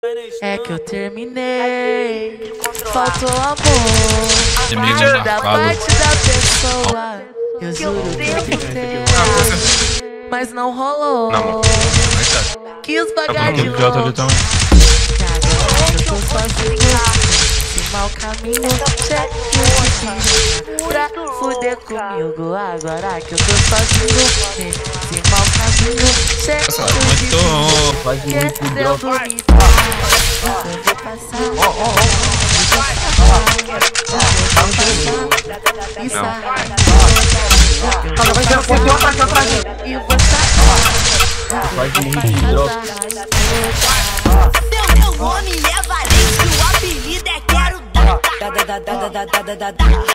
É que eu terminei, faltou amor da parte da pessoa. Eu juro que eu tentei, mas não rolou. Quis pagar de louco, e agora que eu tô sozinho, esse mau caminho, cheio pra fuder comigo. Agora que eu tô sozinho, esse mau caminho, cheio querendo me Meu nome é Valente, o apelido é Quero Dar.